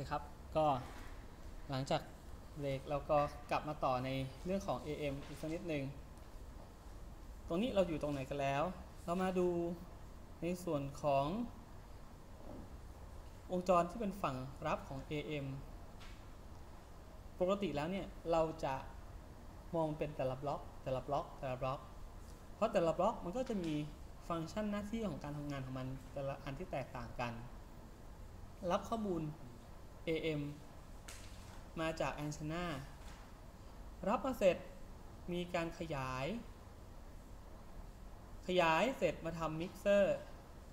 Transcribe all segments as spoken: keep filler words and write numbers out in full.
ดีครับก็หลังจากเบรกเราก็กลับมาต่อในเรื่องของ เอ เอ็ม อีกสักนิดหนึ่งตรงนี้เราอยู่ตรงไหนกันแล้วเรามาดูในส่วนของวงจรที่เป็นฝั่งรับของ เอ เอ็ม ปกติแล้วเนี่ยเราจะมองเป็นแต่ละบล็อกแต่ละบล็อกแต่ละบล็อกเพราะแต่ละบล็อกมันก็จะมีฟังก์ชันหน้าที่ของการทำงานของมันแต่ละอันที่แตกต่างกันรับข้อมูล เอ เอ็ม มาจากแอนเทนารับมาเสร็จมีการขยายขยายเสร็จมาทำมิกเซอร์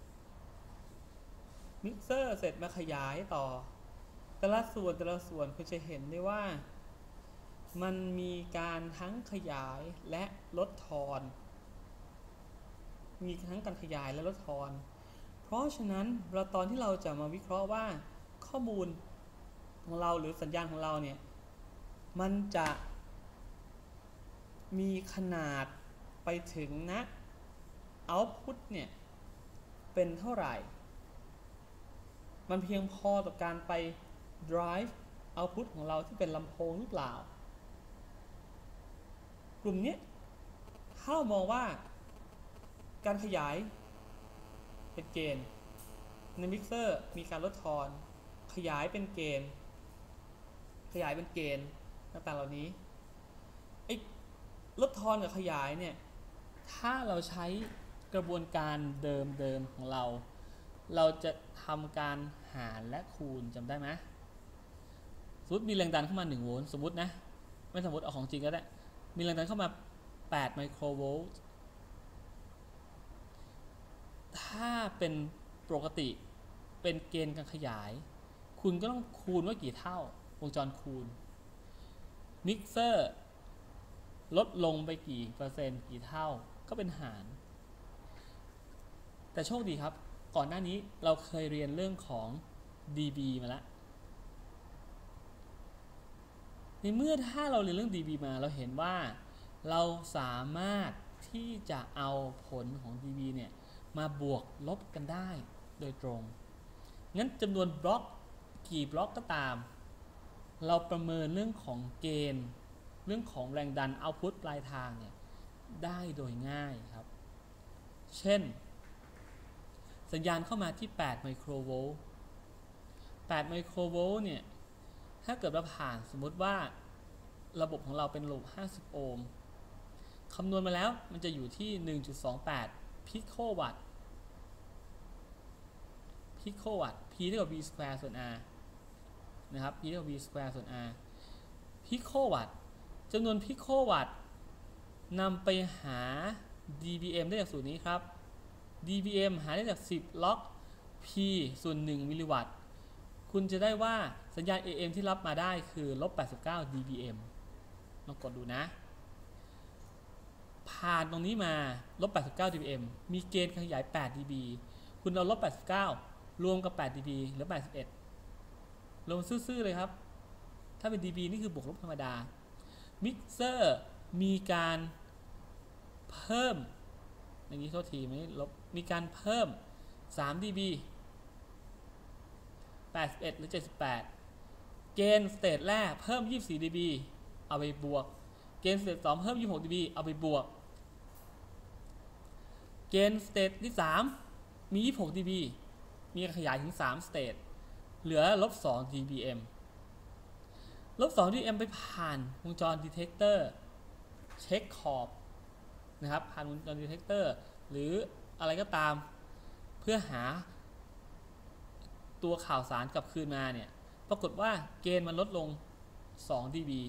มิกเซอร์เสร็จมาขยายต่อแต่ละส่วนแต่ละส่วนคุณจะเห็นได้ว่ามันมีการทั้งขยายและลดทอนมีทั้งการขยายและลดทอนเพราะฉะนั้นเราตอนที่เราจะมาวิเคราะห์ว่าข้อมูลของเราหรือสัญญาณของเราเนี่ยมันจะมีขนาดไปถึงนะ output เนี่ยเป็นเท่าไหร่มันเพียงพอต่อการไป drive output ของเราที่เป็นลำโพงหรือเปล่ากลุ่มนี้ถ้าเรามองว่าการขยายเป็นเกณฑ์ในมิกเซอร์มีการลดทอนขยายเป็นเกณฑ์ขยายเป็นเกณฑ์ต่างๆเหล่านี้ไอ้ลดทอนกับขยายเนี่ยถ้าเราใช้กระบวนการเดิมๆของเราเราจะทำการหารและคูณจำได้ไหมสมมติมีแรงดันเข้ามาหนึ่งโวลต์สมมตินะไม่สมมติเอาของจริงก็ได้มีแรงดันเข้ามาแปดไมโครโวลต์ถ้าเป็นปกติเป็นเกณฑ์การขยายคุณก็ต้องคูณว่ากี่เท่าวงจรคูณมิกเซอร์ลดลงไปกี่เปอร์เซ็นต์กี่เท่าก็เป็นหารแต่โชคดีครับก่อนหน้านี้เราเคยเรียนเรื่องของ ดี บี มาแล้วในเมื่อถ้าเราเรียนเรื่อง ดี บี มาเราเห็นว่าเราสามารถที่จะเอาผลของ ดี บี เนี่ยมาบวกลบกันได้โดยตรงงั้นจำนวนบล็อกกี่บล็อกก็ตามเราประเมินเรื่องของเกณฑ์เรื่องของแรงดันเอาท์พุตปลายทางเนี่ยได้โดยง่ายครับเช่นสัญญาณเข้ามาที่แปดไมโครโวลต์แปดไมโครโวลต์เนี่ยถ้าเกิดเราผ่านสมมติว่าระบบของเราเป็นระบบห้าสิบโอห์มคำนวณมาแล้วมันจะอยู่ที่ หนึ่งจุดสองแปด พิโควัตต์พิโควัตต์ P เท่ากับ V square ส่วน R นะครับ P เท่ากับ V square ส่วน R พิโควัตต์จำนวนพิโควัตต์นำไปหา ดี บี เอ็ม ได้จากสูตรนี้ครับ ดี บี เอ็ม หาได้จากสิบล็อก P ส่วนหนึ่งมิลลิวัตต์คุณจะได้ว่าสัญญาณ เอ เอ็ม ที่รับมาได้คือลบแปดสิบเก้า ดี บี เอ็ม ลองกดดูนะผ่านตรงนี้มาลบแปดสิบเก้า ดี บี เอ็ม มีเกณฑ์ขยายแปด ดี บี คุณเอาลบแปดสิบเก้ารวมกับแปด ดี บี เหลือแปดสิบเอ็ดลงซื่อๆเลยครับถ้าเป็น ดี บี นี่คือบวกลบธรรมดามิกเซอร์มีการเพิ่มอย่างนี้โทษทีไม่ลบมีการเพิ่มสาม ดี บี แปดสิบเอ็ดหรือเจ็ดสิบแปดเกณฑ์สเตทแรกเพิ่มยี่สิบสี่ ดี บี เอาไปบวกเกณฑ์สเตทสองเพิ่มยี่สิบหก ดี บี เอาไปบวกเกณฑ์สเตทที่สามมียี่สิบหก ดี บี มีการขยายถึงสามสเตทเหลือลบสอง ดี บี เอ็ม ลบสอง ดี บี เอ็ม ไปผ่านวงจรดีเทคเตอร์เช็คขอบนะครับผ่านวงจรดีเทคเตอร์หรืออะไรก็ตามเพื่อหาตัวข่าวสารกลับคืนมาเนี่ยปรากฏว่าเกณฑ์มันลดลงสอง ดี บี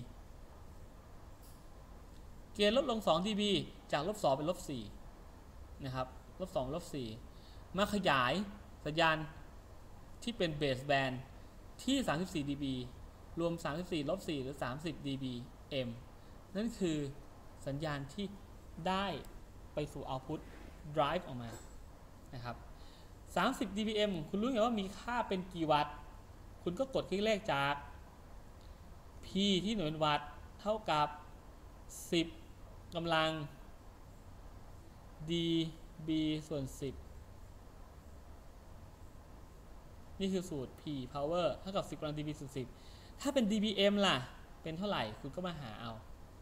เกณฑ์ลดลงสอง ดี บี จากลบสองเป็นลบสี่นะครับลบสองลบสี่มาขยายสัญญาณที่เป็นเบสแบนด์ที่สามสิบสี่ ดี บี รวมสามสิบสี่ลบสี่หรือสามสิบ ดี บี เอ็ม นั่นคือสัญญาณที่ได้ไปสู่ output drive ออกมานะครับสามสิบ ดี บี เอ็ม คุณรู้ไงว่ามีค่าเป็นกี่วัตต์คุณก็กดคลิกเลขจาก P ที่หน่วยวัตต์เท่ากับสิบกำลัง ดี บี ส่วนสิบนี่คือสูตร P power เท่ากับสิบกำลัง dB ส่วนสิบถ้าเป็น ดี บี เอ็ม ล่ะเป็นเท่าไหร่คุณก็มาหาเอา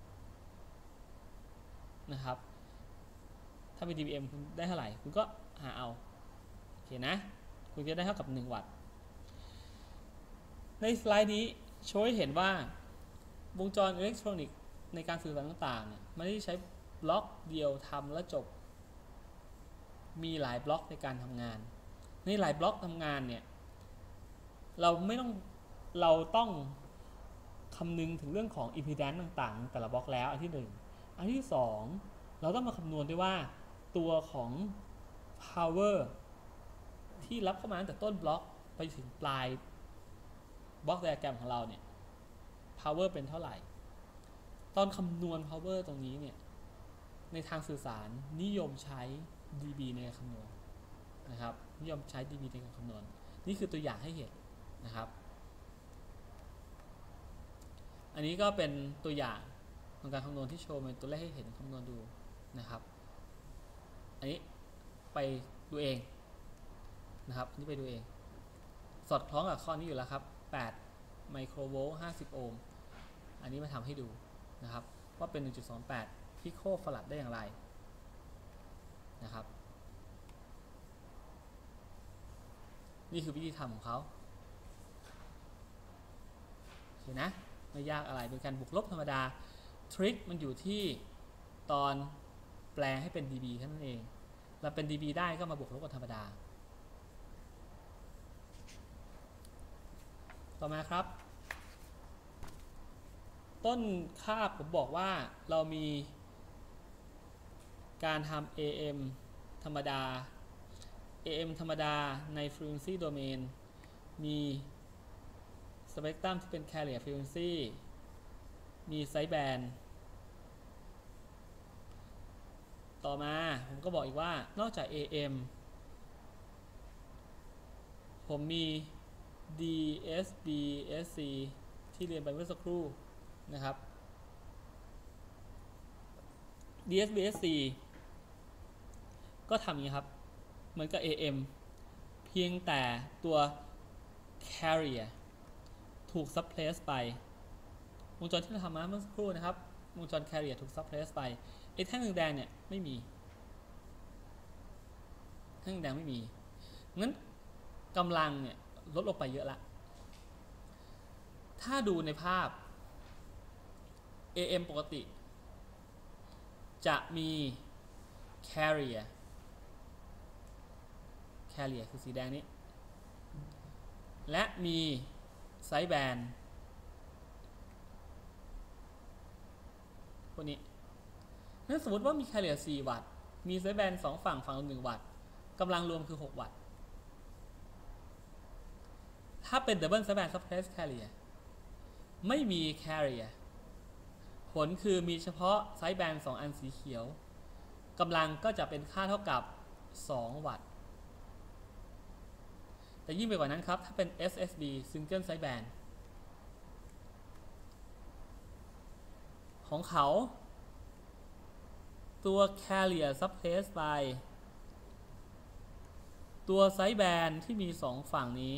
นะครับถ้าเป็น ดี บี เอ็ม คุณได้เท่าไหร่คุณก็หาเอาโอเคนะคุณจะได้เท่ากับหนึ่งวัตต์ในสไลด์นี้โชว์ให้เห็นว่าวงจรอิเล็กทรอนิกส์ในการสื่อสารต่างๆเนี่ยไม่ได้ใช้บล็อกเดียวทำแล้วจบมีหลายบล็อกในการทำงานในหลายบล็อกทำงานเนี่ยเราไม่ต้องเราต้องคำนึงถึงเรื่องของ impedance ต่างๆแต่ละบล็อกแล้วอันที่หนึ่งอันที่สองเราต้องมาคำนวณด้วยว่าตัวของ power ที่รับเข้ามาตั้งแต่ต้นบล็อกไปถึงปลายบล็อกไดอะแกรมของเราเนี่ย power เป็นเท่าไหร่ตอนคำนวณ power ตรงนี้เนี่ยในทางสื่อสารนิยมใช้ ดี บี ในการคำนวณนะครับนิยมใช้ ดี บี ในการคำนวณนี่คือตัวอย่างให้เห็นนะครับอันนี้ก็เป็นตัวอย่างของการคำนวณที่โชว์เป็นตัวเลขให้เห็นคำนวณดูนะครับอันนี้ไปดูเองนะครับอันนี้ไปดูเองสอดคล้องกับข้อนี้อยู่แล้วครับแปดไมโครโวลต์ห้าสิบโอห์มอันนี้มาทำให้ดูนะครับว่าเป็น หนึ่งจุดสองแปด พิโคฟาราดได้อย่างไรนะครับนี่คือวิธีทำของเขาโอเคนะไม่ยากอะไรเป็นการบวกลบธรรมดาทริคมันอยู่ที่ตอนแปลให้เป็น ดี บี แค่นั้นเองเราเป็น ดี บี ได้ก็มาบวกลบกับธรรมดาต่อมาครับต้นคาบผมบอกว่าเรามีการทำ เอ เอ็ม ธรรมดา เอ เอ็ม ธรรมดาใน frequency domain มีสเปกตรัมที่เป็น carrier frequency มีไซด์แบนด์ต่อมาผมก็บอกอีกว่านอกจาก เอ เอ็ม ผมมี ดี เอส บี เอส ซี ที่เรียนไปเมื่อสักครู่นะครับ ดี เอส บี เอส ซี ก็ทำอย่างนี้ครับเหมือนกับ เอ เอ็ม เพียงแต่ตัว carrier ถูก suppress ไปวงจรที่เราทำมาเมื่อสักครู่นะครับวงจร carrier ถูก suppress ไปไอ้แท่งแดงเนี่ยไม่มีแท่งแดงไม่มีงั้นกำลังเนี่ยลดลงไปเยอะละถ้าดูในภาพ เอ เอ็ม ปกติจะมี carrier carrier คือสีแดงนี้และมีไซด์แบนด์พวกนี้งั้นสมมติว่ามี carrier สี่วัตต์มีไซด์แบนด์สองฝั่งฝั่งละหนึ่งวัตต์กำลังรวมคือหกวัตต์ถ้าเป็น double sideband suppressed carrier ไม่มี carrier ผลคือมีเฉพาะไซด์แบนด์สองอันสีเขียวกำลังก็จะเป็นค่าเท่ากับสองวัตต์แต่ยิ่งไปกว่านั้นครับถ้าเป็น เอส เอส บี single sideband ของเขาตัว carrier suppressed by ตัวไซด์แบนด์ที่มีสองฝั่งนี้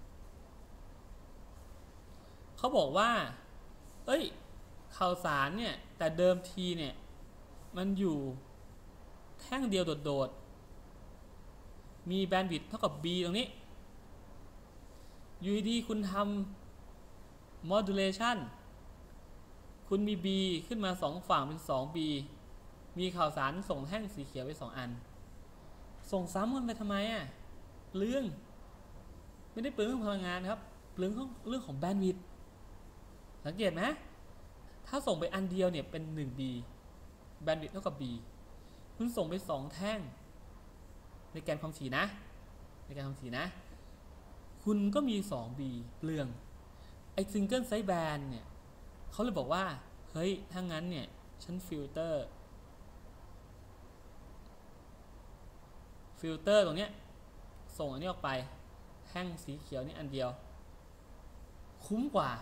เขาบอกว่าเอ้ยข่าวสารเนี่ยแต่เดิมทีเนี่ยมันอยู่แท่งเดียวโดดๆมีแบนด์วิดต์เท่ากับ B ตรงนี้อยู่ดีคุณทำ modulation คุณมี B ขึ้นมาสองฝั่งเป็น สองบี มีข่าวสารส่งแท่งสีเขียวไปสองอันส่งซ้ำกันไปทำไมอ่ะเปลืองไม่ได้เปลืองเรื่องพลังงานครับเปลืองเรื่องของแบนด์วิดต์สังเกตไหมถ้าส่งไปอันเดียวเนี่ยเป็น หนึ่งบี แบนด์วิดต์เท่ากับ B คุณส่งไปสองแท่งในแกนความถี่นะในแกนความถี่นะคุณก็มี สองบี เปลืองไอ้ single sideband เนี่ยเขาเลยบอกว่าเฮ้ยถ้างั้นเนี่ยฉันฟิลเตอร์ฟิลเตอร์ตรงเนี้ยส่งอันนี้ออกไปแท่งสีเขียวนี่อันเดียวคุ้มกว่า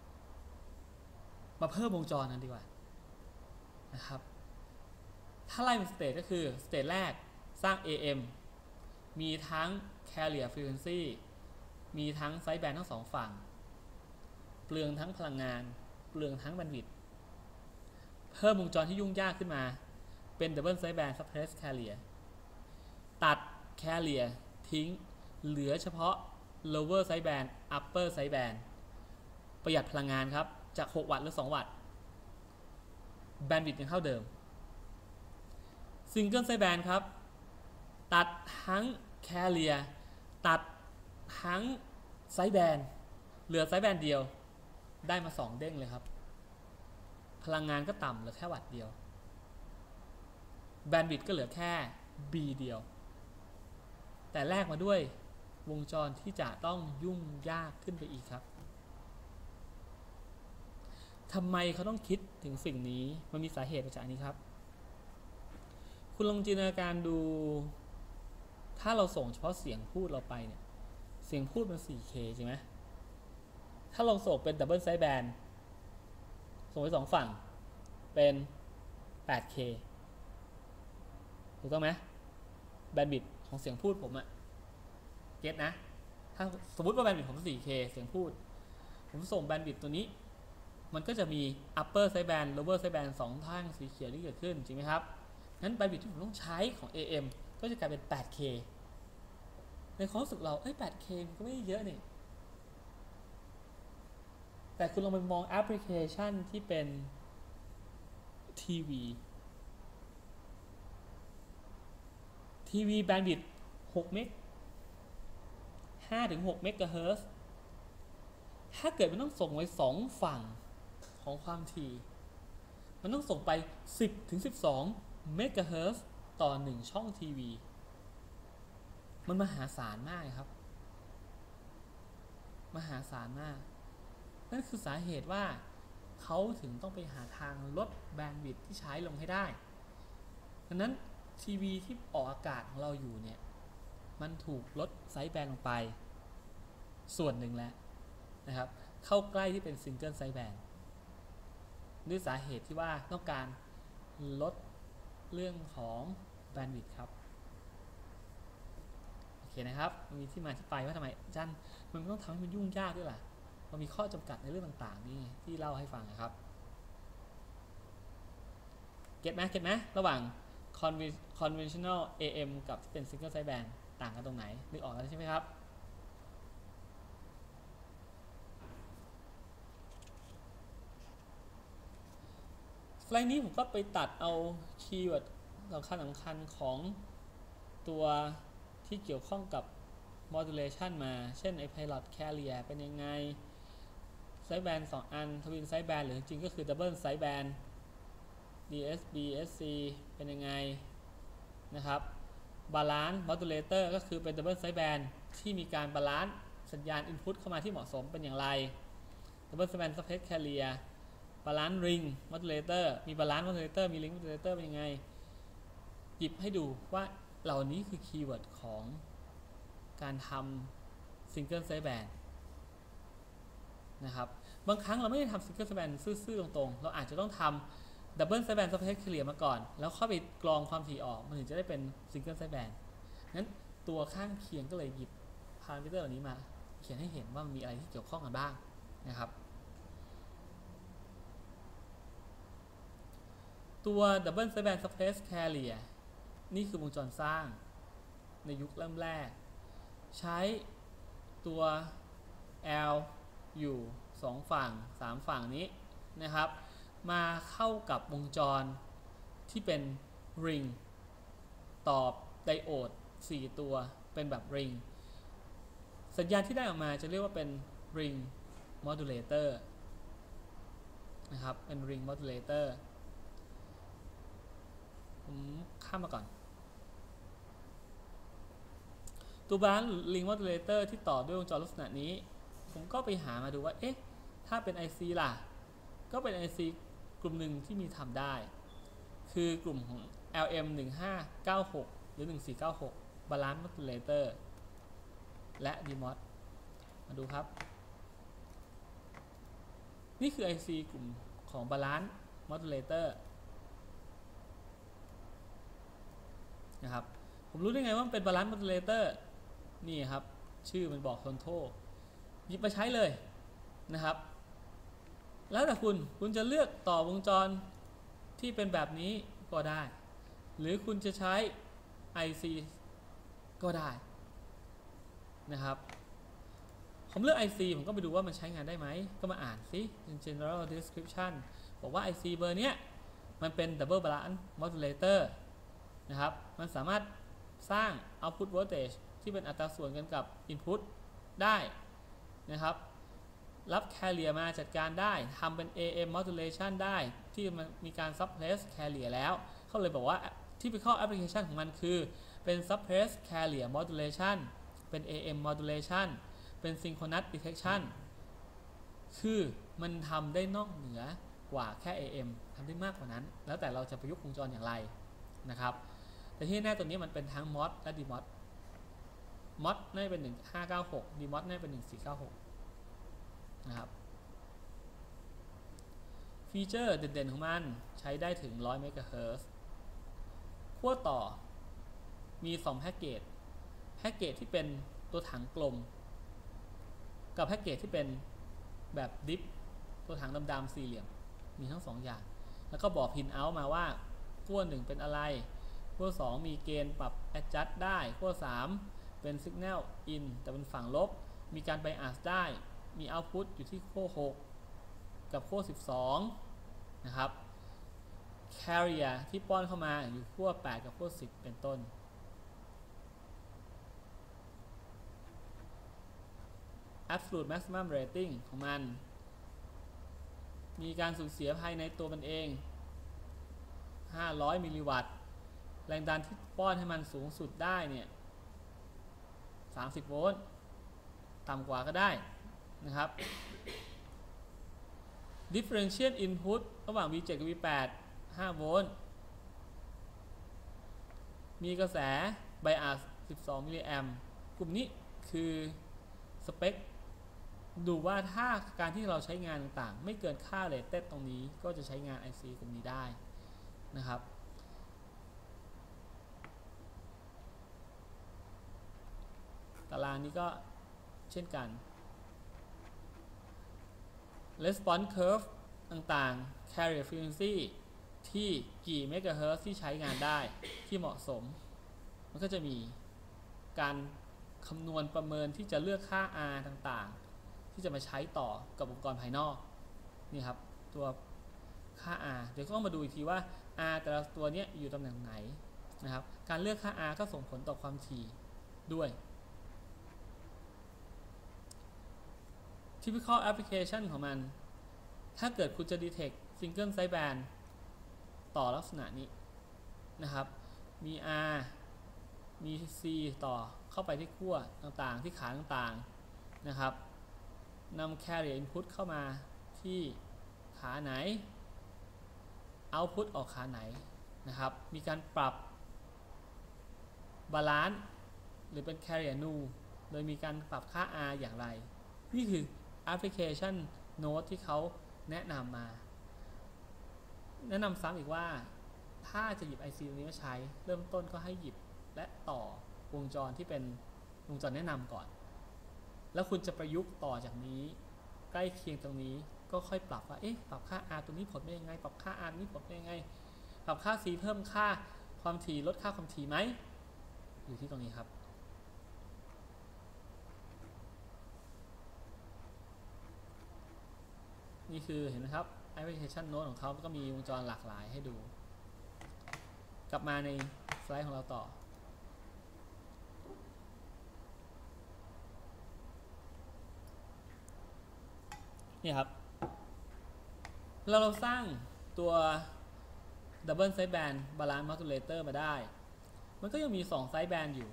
มาเพิ่มวงจรนั้นดีกว่านะครับถ้าไล่เป็นสเตจก็คือสเตจแรกสร้าง เอ เอ็ม มีทั้ง carrier frequency มีทั้งไซด์แบนด์ทั้งสองฝั่งเปลืองทั้งพลังงานเปลืองทั้งแบนด์วิดต์เพิ่มวงจรที่ยุ่งยากขึ้นมาเป็น Double Sideband Suppress Carrier ตัด Carrier ทิ้งเหลือเฉพาะ Lower Sideband Upper Sideband ประหยัดพลังงานครับจากหกวัตต์หรือสองวัตต์แบนด์วิดต์ยังเท่าเดิม Single Sideband ครับตัดทั้ง Carrier ตัดทั้ง Sideband เหลือ Sideband เดียวได้มาสองเด้งเลยครับพลังงานก็ต่ำเหลือแค่วัตต์เดียวแบนด์วิดต์ก็เหลือแค่ B เดียวแต่แลกมาด้วยวงจรที่จะต้องยุ่งยากขึ้นไปอีกครับทำไมเขาต้องคิดถึงสิ่งนี้มันมีสาเหตุมาจากนี้ครับคุณลองจินตนาการดูถ้าเราส่งเฉพาะเสียงพูดเราไปเนี่ยเสียงพูดมัน โฟร์เค ใช่ไหมถ้าเราส่งเป็น Double Sideband ส่งไปสองฝั่งเป็น แปดเค ถูกต้องไหมแบนด์วิดต์ของเสียงพูดผมอะเก็ตนะถ้าสมมติว่าแบนด์วิดต์ผม โฟร์เค เสียงพูดผมส่งแบนด์วิดต์ตัวนี้มันก็จะมี upper sideband lower sideband สองทางสีเขียวที่เกิดขึ้นจริงไหมครับงั้นแบนด์วิดต์ที่ผมต้องใช้ของ เอ เอ็ม ก็จะกลายเป็น แปดเค ในความรู้สึกเราเอ้ย แปดเค มันก็ไม่เยอะนี่แต่คุณลองไปมองแอปพลิเคชันที่เป็นทีวีทีวีแบนด์วิดต์หกเมก ห้าถึงหกเมกะเฮิรตซ์ถ้าเกิดมันต้องส่งไว้สองฝั่งของความถี่มันต้องส่งไปสิบถึงสิบสองเมกะเฮิรตซ์ต่อหนึ่งช่องทีวีมันมหาศาลมากครับมหาศาลมากนั่นคือสาเหตุว่าเขาถึงต้องไปหาทางลดแบนด์วิดต์ที่ใช้ลงให้ได้ดังนั้นทีวีที่ออกอากาศของเราอยู่เนี่ยมันถูกลดไซส์แบนด์ลงไปส่วนหนึ่งแล้วนะครับเข้าใกล้ที่เป็นซิงเกิลไซส์แบนด์ด้วยสาเหตุที่ว่าต้องการลดเรื่องของแบนด์วิดต์ครับโอเคนะครับมันมีที่มาที่ไปว่าทำไมอาจารย์มันต้องทำให้มันยุ่งยากด้วยล่ะมันมีข้อจำกัดในเรื่องต่างๆนี่ที่เล่าให้ฟังนะครับเก็ตไหมเก็ตไหมระหว่าง conventional เอ เอ็ม กับเป็น single sideband ต่างกันตรงไหนนึกออกแล้วใช่ไหมครับสไลด์นี้ผมก็ไปตัดเอาคีย์เวิร์ดสำคัญสำคัญของตัวที่เกี่ยวข้องกับ modulation มาเช่นไอ้ pilot carrier เป็นยังไง sideband สองอัน twin sideband หรือจริงก็คือ double sideband ดี เอส บี เอส ซี เป็นยังไงนะครับ balance modulator ก็คือเป็น double sideband ที่มีการบาลานซ์สัญญาณ input เข้ามาที่เหมาะสมเป็นอย่างไร double sideband suppress carrier balance ring modulator มี balance modulator มี ring modulator เป็นยังไงหยิบให้ดูว่าเหล่านี้คือคีย์เวิร์ดของการทำ single sideband นะครับบางครั้งเราไม่ได้ทำ single sideband ซื่อๆตรงๆเราอาจจะต้องทำ double sideband suppress carrier มาก่อนแล้วเข้าไปกรองความถี่ออกมันถึงจะได้เป็น single sideband งั้นตัวข้างเคียงก็เลยหยิบพารามิเตอร์เหล่านี้มาเขียนให้เห็นว่ามันมีอะไรที่เกี่ยวข้องกันบ้างนะครับตัว double sideband suppress carrier นี่คือวงจรสร้างในยุคเริ่มแรกใช้ตัว L อยู่สองฝั่งสามฝั่งนี้นะครับมาเข้ากับวงจรที่เป็น ring ต่อไดโอดสี่ตัวเป็นแบบ ring สัญญาณที่ได้ออกมาจะเรียกว่าเป็น ring modulator นะครับเป็น ring modulator ผมข้ามมาก่อนตัวบาลานซ์ ring modulator ที่ต่อด้วยวงจรลักษณะนี้ผมก็ไปหามาดูว่าเอ๊ะถ้าเป็น ไอ ซี ล่ะก็เป็น ไอ ซี กลุ่มหนึ่งที่มีทำได้คือกลุ่มของ แอล เอ็ม หนึ่งห้าเก้าหก หรือ หนึ่งสี่เก้าหก Balance Modulator และ ดี มอส มาดูครับนี่คือ ไอ ซี กลุ่มของ Balance Modulator นะครับผมรู้ได้ไงว่ามันเป็น Balance Modulator นี่ครับชื่อมันบอก Tonto หยิบมาใช้เลยนะครับแล้วแต่คุณคุณจะเลือกต่อวงจรที่เป็นแบบนี้ก็ได้หรือคุณจะใช้ ไอ ซี ก็ได้นะครับผมเลือก ไอ ซี ผมก็ไปดูว่ามันใช้งานได้ไหมก็มาอ่านสิ general description บอกว่า ไอ ซี เบอร์เนี้ยมันเป็น double balance modulator นะครับมันสามารถสร้าง output voltage ที่เป็นอัตราส่วนกันกับ input ได้นะครับรับ carrier มาจัดการได้ทำเป็น เอ เอ็ม modulation ได้ที่มันมีการ suppress carrier แล้วเขาเลยบอกว่า typical application ของมันคือเป็น suppress carrier modulation เป็น เอ เอ็ม modulation เป็น synchronous detection คือมันทำได้นอกเหนือกว่าแค่ เอ เอ็ม ทำได้มากกว่านั้นแล้วแต่เราจะประยุกต์วงจรอย่างไรนะครับแต่ที่แน่ตัวนี้มันเป็นทั้ง mod และ demod mod น่าจะเป็นหนึ่งพันห้าร้อยเก้าสิบหก demod น่าจะเป็นหนึ่งพันสี่ร้อยเก้าสิบหกนะครับฟีเจอร์เด่นๆของมันใช้ได้ถึงหนึ่งร้อยเมกะเฮิรตซ์ขั้วต่อมีสองแพ็กเกจแพ็กเกจที่เป็นตัวถังกลมกับแพ็กเกจที่เป็นแบบดิฟตัวถังดำๆสี่เหลี่ยมมีทั้งสองอย่างแล้วก็บอก pin out มาว่าขั้วหนึ่งเป็นอะไรขั้วสองมีเกณฑ์ปรับ adjust ได้ขั้วสามเป็น signal in แต่เป็นฝั่งลบมีการ bias ได้มี output อยู่ที่ขั้วหกกับขั้วสิบสองนะครับ carrier ที่ป้อนเข้ามาอยู่ขั้วแปดกับขั้วสิบเป็นต้นabsolute maximum rating ของมันมีการสูญเสียภายในตัวมันเองห้าร้อยมิลลิวัตต์แรงดันที่ป้อนให้มันสูงสุดได้เนี่ยสามสิบโวลต์ต่ำกว่าก็ได้นะครับ differential input ระหว่าง วี เจ็ด กับ วี แปด ห้าโวลต์มีกระแส bias สิบสองมิลลิแอมป์กลุ่มนี้คือสเปคดูว่าถ้าการที่เราใช้งานต่างๆไม่เกินค่าเรทเต็ดตรงนี้ก็จะใช้งาน ไอ ซี กลุ่มนี้ได้นะครับตารางนี้ก็เช่นกัน response curve ต่างๆ carrier frequency ที่กี่เมกะเฮิรตซ์ที่ใช้งานได้ที่เหมาะสมมันก็จะมีการคำนวณประเมินที่จะเลือกค่า R ต่างๆที่จะมาใช้ต่อกับอุปกรณ์ภายนอกนี่ครับตัวค่า R เดี๋ยวก็ต้องมาดูอีกทีว่า R แต่ละตัวนี้อยู่ตำแหน่งไหนนะครับการเลือกค่า R ก็ส่งผลต่อความถี่ด้วย typical application ของมันถ้าเกิดคุณจะ detect single sideband ต่อลักษณะนี้นะครับมี R มี C ต่อเข้าไปที่ขั้วต่างๆที่ขาต่างๆนะครับนำ carrier input เข้ามาที่ขาไหน output ออกขาไหนนะครับมีการปรับบาลานซ์หรือเป็น carrier null โดยมีการปรับค่า R อย่างไรนี่คือ application note ที่เขาแนะนำมาแนะนำซ้ำอีกว่าถ้าจะหยิบ ไอ ซี ตรงนี้มาใช้เริ่มต้นก็ให้หยิบและต่อวงจรที่เป็นวงจรแนะนำก่อนแล้วคุณจะประยุกต์ต่อจากนี้ใกล้เคียงตรงนี้ก็ค่อยปรับว่าเอ๊ะปรับค่า R ตัวนี้ผลเป็นยังไงปรับค่า R นี้ผลเป็นยังไงปรับค่า C เพิ่มค่าความถี่ลดค่าความถี่ไหมอยู่ที่ตรงนี้ครับนี่คือเห็นไหมครับแอปพลิเคชันโน้ตของเขาก็มีวงจรหลากหลายให้ดูกลับมาในสไลด์ของเราต่อนี่ครับเราเราสร้างตัว Double Sideband Balance Modulator มาได้มันก็ยังมีสอง Sideband อยู่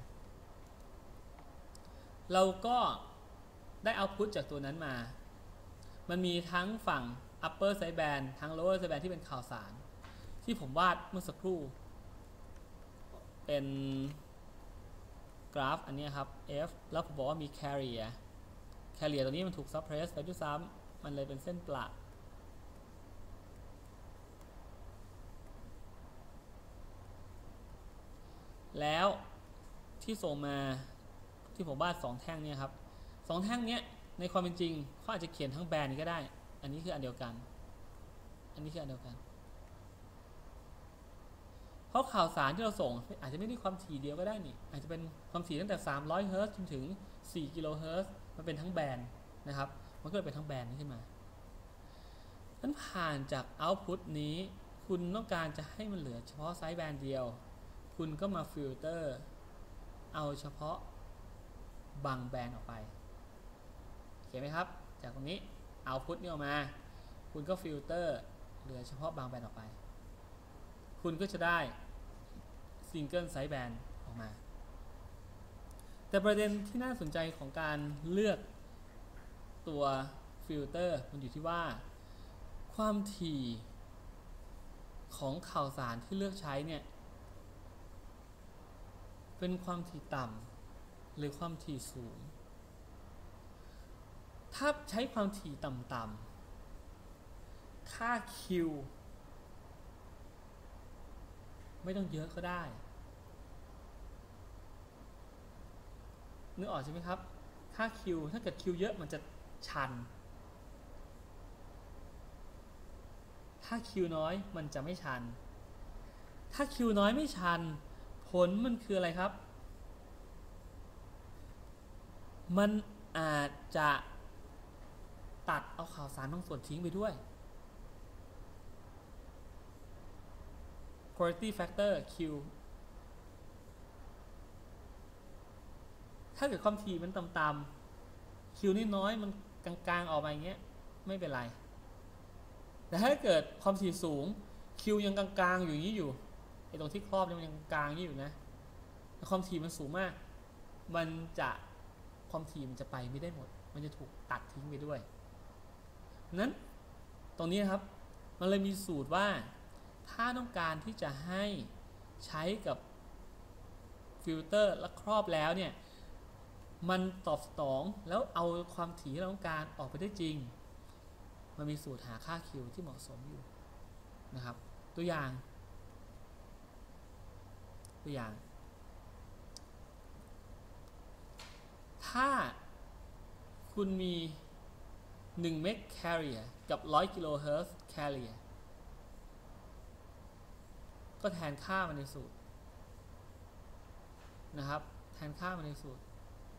เราก็ได้ Output จากตัวนั้นมามันมีทั้งฝั่ง upper sideband ทั้ง lower sideband ที่เป็นข่าวสารที่ผมวาดเมื่อสักครู่เป็นกราฟอันนี้ครับ F แล้วผมบอกว่ามี carrier carrier ตัวนี้มันถูก suppress ไปด้วยซ้ำมันเลยเป็นเส้นประแล้วที่ส่งมาที่ผมวาดสองแท่งเนี่ยครับสองแท่งเนี้ยในความเป็นจริงเขาอาจจะเขียนทั้งแบนด์ก็ได้อันนี้คืออันเดียวกันอันนี้คืออันเดียวกันเพราะข่าวสารที่เราส่งอาจจะไม่ได้ความถี่เดียวก็ได้นี่อาจจะเป็นความถี่ตั้งแต่สามร้อยเฮิร์ตซ์จนถึงสี่กิโลเฮิร์ตซ์มันเป็นทั้งแบนด์นะครับมันก็เลยเป็นทั้งแบนด์นี้ขึ้นมานั้นผ่านจากเอาต์พุตนี้คุณต้องการจะให้มันเหลือเฉพาะไซด์แบนด์เดียวคุณก็มาฟิลเตอร์เอาเฉพาะบางแบนด์ออกไปเห็นไหมครับจากตรงนี้เอาต์พุตนี่ออกมาคุณก็ฟิลเตอร์เหลือเฉพาะบางแบนด์ออกไปคุณก็จะได้ซิงเกิลไซด์แบนด์ออกมาแต่ประเด็นที่น่าสนใจของการเลือกตัวฟิลเตอร์มันอยู่ที่ว่าความถี่ของข่าวสารที่เลือกใช้เนี่ยเป็นความถี่ต่ำหรือความถี่สูงถ้าใช้ความถี่ต่ำๆค่า Q ไม่ต้องเยอะก็ได้นึกออกใช่ไหมครับค่า Q ถ้าเกิด Q เยอะมันจะชันถ้า Q น้อยมันจะไม่ชันถ้า Q น้อยไม่ชันผลมันคืออะไรครับมันอาจจะตัดเอาข่าวสารบางส่วนทิ้งไปด้วย quality factor Q ถ้าเกิดความถี่มันต่ำๆ Q นี่น้อยมันกลางๆออกมาอย่างเงี้ยไม่เป็นไรแต่ถ้าเกิดความถี่สูง Q ยังกลางๆอยู่อย่างนี้อยู่ไอ้ตรงที่ครอบมันยังกลางอยู่นะความถี่มันสูงมากมันจะความถี่มันจะไปไม่ได้หมดมันจะถูกตัดทิ้งไปด้วยนั้นตรงนี้ครับมันเลยมีสูตรว่าถ้าต้องการที่จะให้ใช้กับฟิลเตอร์และครอบแล้วเนี่ยมันตอบสนองแล้วเอาความถี่ที่เราต้องการออกไปได้จริงมันมีสูตรหาค่า Q ที่เหมาะสมอยู่นะครับตัวอย่างตัวอย่างถ้าคุณมีหนึ่งเมก carrier กับหนึ่งร้อยกิโลเฮิรตซ์ carrier ก็แทนค่ามันในสูตรนะครับแทนค่ามันในสูตร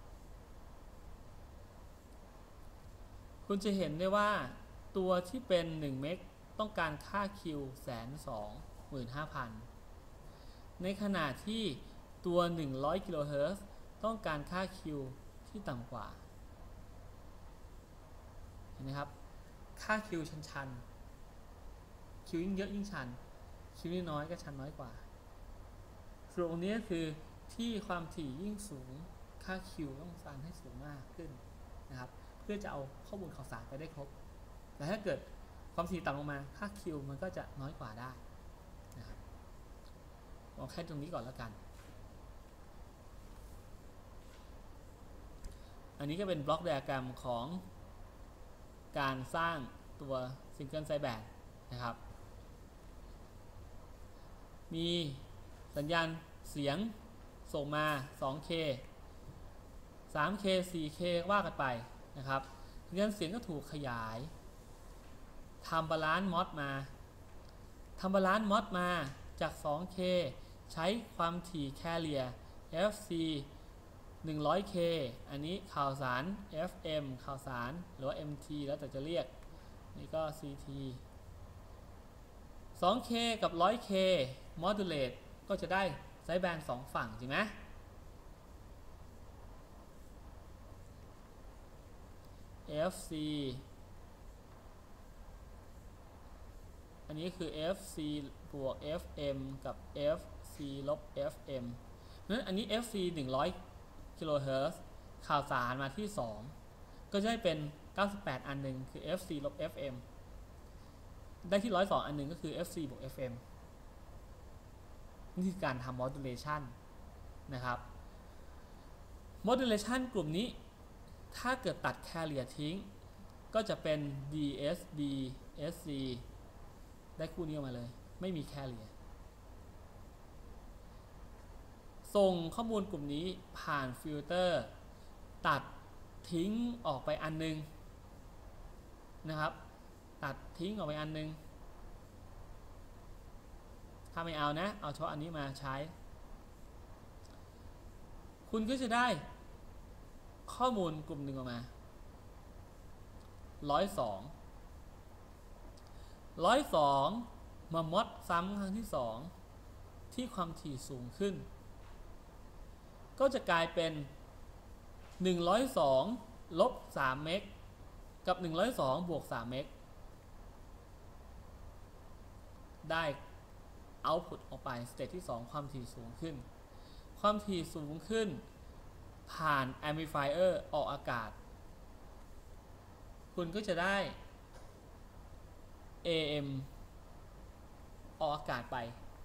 คุณจะเห็นได้ว่าตัวที่เป็นหนึ่งเมกต้องการค่า Q หนึ่งแสนสองหมื่นห้าพัน ในขณะที่ตัวหนึ่งร้อยกิโลเฮิรตซ์ต้องการค่า Q ที่ต่ำกว่าเห็นไหมครับค่า Q ชันๆ Q ยิ่งเยอะยิ่งชัน Q ยิ่งน้อยก็ชันน้อยกว่าส่วนตรงนี้คือที่ความถี่ยิ่งสูงค่า Q ต้องสร้างให้สูงมากขึ้นนะครับเพื่อจะเอาข้อมูลข่าวสารไปได้ครบแต่ถ้าเกิดความถี่ต่ำลงมาค่า Q มันก็จะน้อยกว่าได้นะครับเอาแค่ตรงนี้ก่อนแล้วกันอันนี้ก็เป็นบล็อกไดอะแกรมของการสร้างตัวซิงเกิลไซด์แบนด์นะครับมีสัญญาณเสียงส่งมา สองเค สามเค สี่เค ว่ากันไปนะครับสัญญาณเสียงก็ถูกขยายทำบาลานซ์มอดมาทำบาลานซ์มอดมาจาก สองเค ใช้ความถี่แคเรีย เอฟ ซี หนึ่งร้อยเค อันนี้ข่าวสาร เอฟ เอ็ม ข่าวสารหรือว่า เอ็ม ที แล้วแต่จะเรียกนี่ก็ ซี ที สองเค กับ หนึ่งร้อยเค modulate ก็จะได้ไซด์แบนด์สองฝั่งจริงไหม เอฟ ซี อันนี้คือ เอฟ ซี บวก เอฟ เอ็ม กับ เอฟ ซี ลบ เอฟ เอ็ม เพราะฉะนั้นอันนี้ เอฟ ซี หนึ่งร้อยกิโลเฮิรตซ์ข่าวสารมาที่สองก็จะได้เป็นเก้าสิบแปดอันหนึ่งคือ เอฟ ซี ลบ เอฟ เอ็ม ได้ที่หนึ่งร้อยสองอันหนึ่งก็คือ เอฟ ซี บวก เอฟ เอ็ม นี่คือการทำ modulation นะครับ modulation กลุ่มนี้ถ้าเกิดตัด carrier ทิ้งก็จะเป็น ดี เอส บี เอส ซี ได้คู่นี้ออกมาเลยไม่มี carrier ส่งข้อมูลกลุ่มนี้ผ่านฟิลเตอร์ตัดทิ้งออกไปอันนึงนะครับตัดทิ้งออกไปอันนึงถ้าไม่เอานะเอาเฉพาะอันนี้มาใช้คุณก็จะได้ข้อมูลกลุ่มหนึ่งออกมาร้อยสองร้อยสองมามอดซ้ำครั้งที่สองที่ความถี่สูงขึ้นก็จะกลายเป็นหนึ่งร้อยสองลบสามเมกกับหนึ่งร้อยสองบวกสามเมกได้เอาต์พุตออกไปสเตจที่สองความถี่สูงขึ้นความถี่สูงขึ้นผ่าน amplifier ออกอากาศคุณก็จะได้ เอ เอ็ม ออกอากาศไป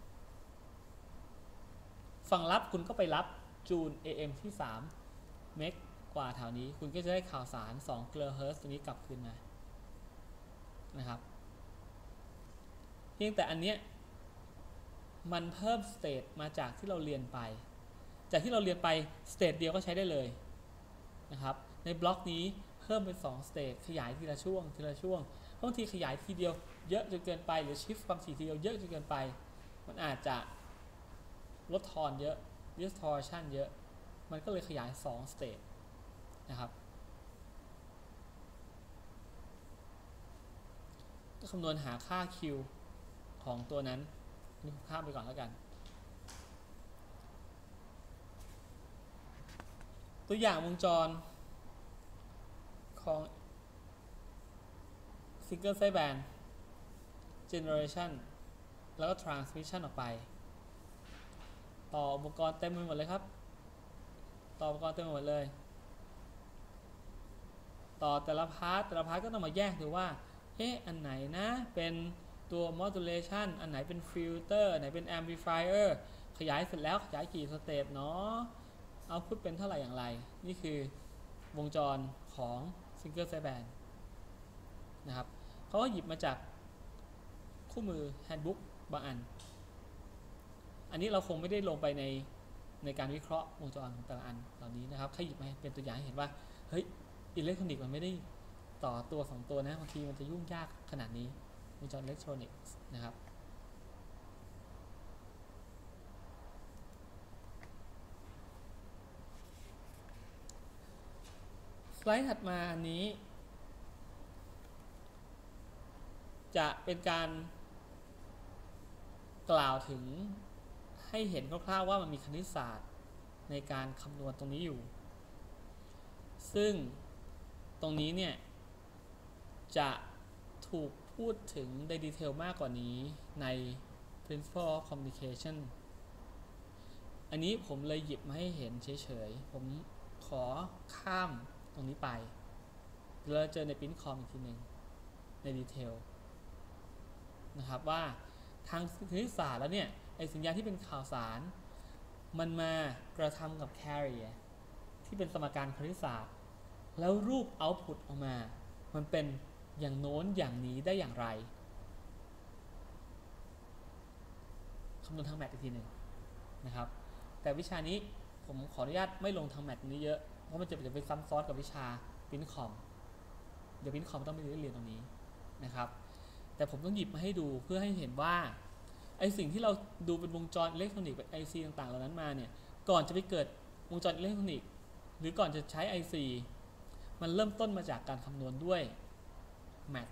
ฝั่งรับคุณก็ไปรับจูน เอ เอ็ม ที่สามเมกกว่าแถวนี้คุณก็จะได้ข่าวสารสองกิโลเฮิรตซ์ตัวนี้กลับคืนมานะครับเพียงแต่อันเนี้ยมันเพิ่มสเตจมาจากที่เราเรียนไปจากที่เราเรียนไปสเตจเดียวก็ใช้ได้เลยนะครับในบล็อกนี้เพิ่มเป็นสองสเตจขยายทีละช่วงทีละช่วงบางทีขยายทีเดียวเยอะจนเกินไปหรือชิฟต์ความถี่ทีเดียวเยอะจนเกินไปมันอาจจะลดทอนเยอะ distortion เยอะมันก็เลยขยายสองสเตจนะครับก็คำนวณหาค่า Q ของตัวนั้นนี่ข้ามไปก่อนแล้วกันตัวอย่างวงจรของ Single Sideband Generation แล้วก็ Transmission ออกไปต่ออุปกรณ์เต็มไปหมดเลยครับต่ออุปกรณ์เต็มไปหมดเลยต่อแต่ละพาร์ทแต่ละพาร์ทก็ต้องมาแยกดูว่าเอ๊ะอันไหนนะเป็นตัว modulation อันไหนเป็น filter อันไหนเป็น amplifier ขยายเสร็จแล้วขยายกี่สเตปเนาะเอาพุทเป็นเท่าไหร่อย่างไรนี่คือวงจรของ Single Sideband นะครับเขาก็หยิบมาจากคู่มือ handbook บางอันอันนี้เราคงไม่ได้ลงไปในในการวิเคราะห์วงจรของแต่ละอันเหล่านี้นะครับแค่หยิบมาเป็นตัวอย่างให้เห็นว่าเฮ้ยอิเล็กทรอนิกส์มันไม่ได้ต่อตัวสองตัวนะบางทีมันจะยุ่งยากขนาดนี้วงจรอิเล็กทรอนิกส์นะครับสไลด์ถัดมาอันนี้จะเป็นการกล่าวถึงให้เห็นคร่าวๆว่ามันมีคณิตศาสตร์ในการคำนวณตรงนี้อยู่ซึ่งตรงนี้เนี่ยจะถูกพูดถึงในดีเทลมากกว่านี้ใน Principle of Communication อันนี้ผมเลยหยิบมาให้เห็นเฉยๆผมขอข้ามตรงนี้ไปเราเจอใน Print Com อีกทีหนึ่งในดีเทลนะครับว่าทางคณิตศาสตร์แล้วเนี่ยไอสัญญาณที่เป็นข่าวสารมันมากระทำกับ carrier ที่เป็นสมการคณิตศาสตร์แล้วรูป output ออกมามันเป็นอย่างโน้นอย่างนี้ได้อย่างไรคำนวณทางแมทอีกทีหนึ่งนะครับแต่วิชานี้ผมขออนุญาตไม่ลงทางแมทนี้เยอะเพราะมันจะไปซ้ำซ้อนกับวิชา Print Com เดี๋ยว Print Com ต้องไปเรียนตรงนี้นะครับแต่ผมต้องหยิบมาให้ดูเพื่อให้เห็นว่าไอสิ่งที่เราดูเป็นวงจรอิเล็กทรอนิกส์เป็น ไอ ซี ต่างๆเหล่านั้นมาเนี่ยก่อนจะไปเกิดวงจรอิเล็กทรอนิกส์หรือก่อนจะใช้ ไอ ซี มันเริ่มต้นมาจากการคำนวณด้วยแมท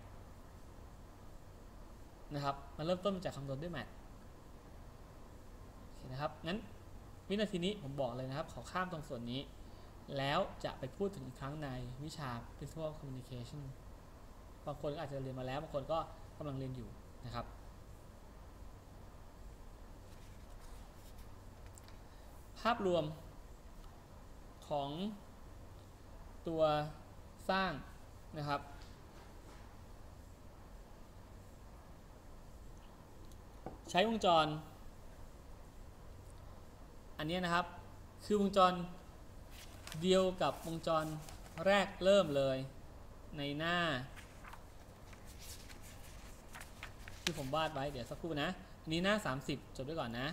นะครับมันเริ่มต้นมาจากคำนวณด้วยแมทโอเคนะครับงั้นวินาทีนี้ผมบอกเลยนะครับขอข้ามตรงส่วนนี้แล้วจะไปพูดถึงอีกครั้งในวิชา Principle of Communication บางคนก็อาจจะเรียนมาแล้วบางคนก็กำลังเรียนอยู่นะครับภาพรวมของตัวสร้างนะครับใช้วงจรอันนี้นะครับคือวงจรเดียวกับวงจรแรกเริ่มเลยในหน้าที่ผมวาดไว้เดี๋ยวสักครู่นะอันนี้หน้าสามสิบจดไว้ก่อนนะ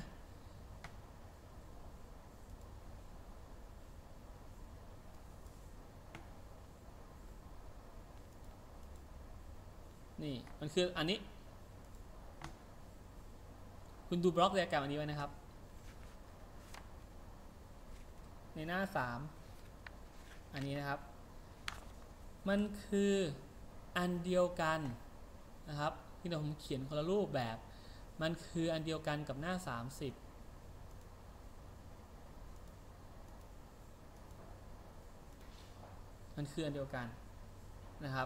นี่มันคืออันนี้คุณดูบล็อกไดอะแกรมอันนี้ไว้นะครับในหน้าสามอันนี้นะครับมันคืออันเดียวกันนะครับที่ผมเขียนคนละรูปแบบมันคืออันเดียวกันกับหน้าสามสิบมันคืออันเดียวกันนะครับ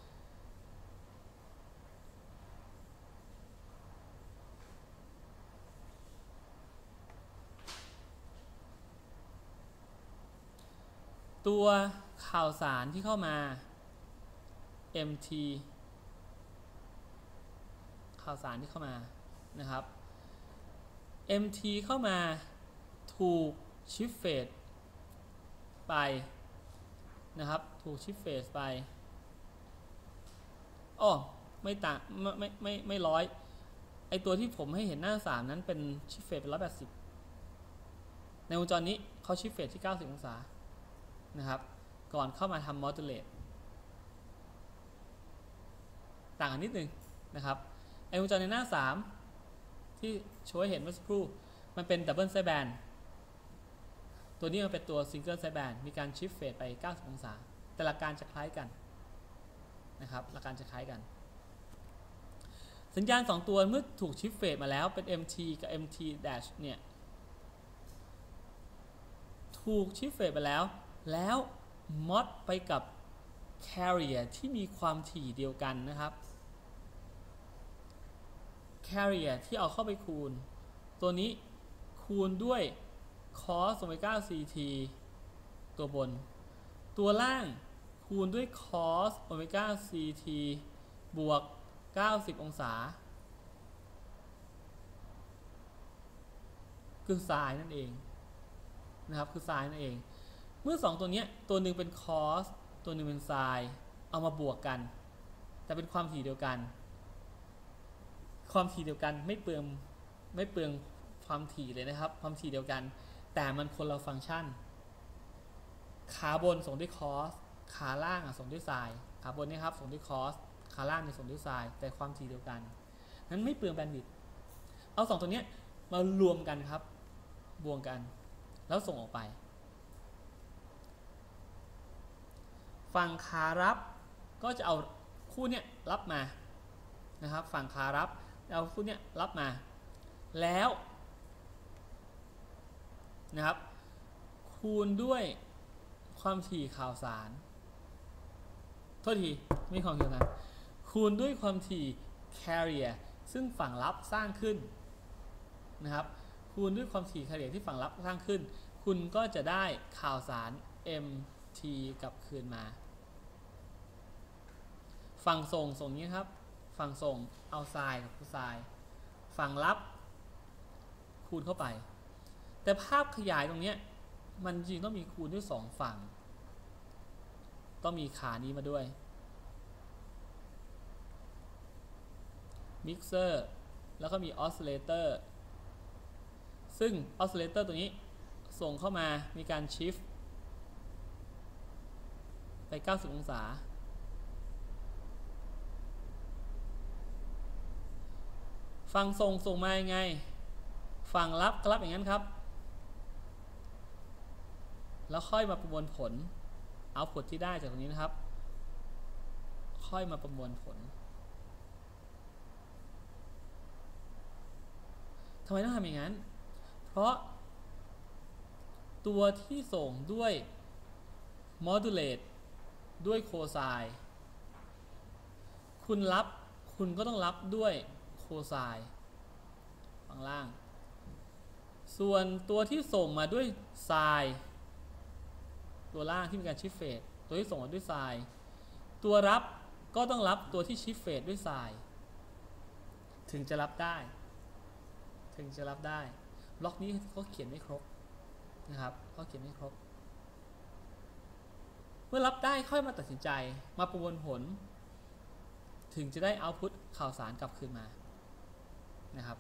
ตัวข่าวสารที่เข้ามา เอ็ม ที ข่าวสารที่เข้ามานะครับ เอ็ม ที เข้ามาถูกชิฟเฟดไปนะครับถูกชิฟเฟดไปอ๋อไม่ต่างไม่ไม่ไม่ไม่ร้อยไอตัวที่ผมให้เห็นหน้าสามนั้นเป็นชิฟเฟดเป็นร้อยแปดสิบในวงจรนี้เขาชิฟเฟดที่เก้าสิบองศานะครับก่อนเข้ามาทำมอดูเลตต่างกันนิดนึงนะครับไอวงจรในหน้าสามที่โชว์ให้เห็นเมื่อสักครู่มันเป็นดับเบิลไซด์แบนด์ตัวนี้มันเป็นตัวซิงเกิลไซด์แบนด์มีการชิฟเฟดไปเก้าสิบองศาแต่หลักการจะคล้ายกันนะครับหลักการจะคล้ายกันสัญญาณสองตัวเมื่อถูกชิฟเฟดมาแล้วเป็น เอ็ม ที กับ เอ็ม ที dash เนี่ยถูกชิฟเฟดไปแล้วแล้วมอดไปกับ carrier ที่มีความถี่เดียวกันนะครับ carrier ที่เอาเข้าไปคูณตัวนี้คูณด้วย cos โอเมก้า ซี ที ตัวบนตัวล่างคูณด้วย cos โอเมก้า ซี ที บวกเก้าสิบองศาคือไซน์นั่นเองนะครับคือไซน์นั่นเองเมื่อสองตัวนี้ตัวหนึ่งเป็น cos ตัวหนึ่งเป็นไซน์เอามาบวกกันแต่เป็นความถี่เดียวกันความถี่เดียวกันไม่เปลืองไม่เปลืองความถี่เลยนะครับความถี่เดียวกันแต่มันคนละฟังก์ชันขาบนส่งด้วย cos ขาล่างส่งด้วยไซน์ขาบนนี่ครับส่งด้วย cos ขาล่างส่งด้วยไซน์แต่ความถี่เดียวกันนั้นไม่เปลืองแบนด์วิดต์เอาสองตัวนี้มารวมกันครับบวกกันแล้วส่งออกไปฝั่งขารับก็จะเอาคู่เนี้ยรับมานะครับฝั่งขารับเอาคู่เนี้ยรับมาแล้วนะครับคูณด้วยความถี่ข่าวสารโทษทีไม่ความถี่นะคูณด้วยความถี่ carrier ซึ่งฝั่งรับสร้างขึ้นนะครับคูณด้วยความถี่ carrier ที่ฝั่งรับสร้างขึ้นคุณก็จะได้ข่าวสาร เอ็ม ที กลับคืนมาฝั่งส่งส่งนี้ครับฝั่งส่งเอาไซน์กับไซน์ฝั่งรับคูณเข้าไปแต่ภาพขยายตรงนี้มันจริงต้องมีคูณด้วยสองฝั่งต้องมีขานี้มาด้วยมิกเซอร์แล้วก็มีออสซิเลเตอร์ซึ่งออสซิเลเตอร์ตัวนี้ส่งเข้ามามีการชิฟต์ไปเก้าสิบองศาฝั่งส่งส่งมายังไงฝั่งรับก็รับอย่างนั้นครับแล้วค่อยมาประมวลผลเอาผลที่ได้จากตรงนี้นะครับค่อยมาประมวลผลทำไมต้องทำอย่างนั้นเพราะตัวที่ส่งด้วย modulate ด้วย cosine คุณรับคุณก็ต้องรับด้วยโคไซน์ฝั่งล่างส่วนตัวที่ส่งมาด้วยไซน์ตัวล่างที่มีการชิฟเฟดตัวที่ส่งมาด้วยไซน์ตัวรับก็ต้องรับตัวที่ชิฟเฟดด้วยไซน์ถึงจะรับได้ถึงจะรับได้บล็อกนี้เขาเขียนไม่ครบนะครับเขาเขียนไม่ครบเมื่อรับได้ค่อยมาตัดสินใจมาประมวลผลถึงจะได้เอาต์พุตข่าวสารกลับคืนมานะครับ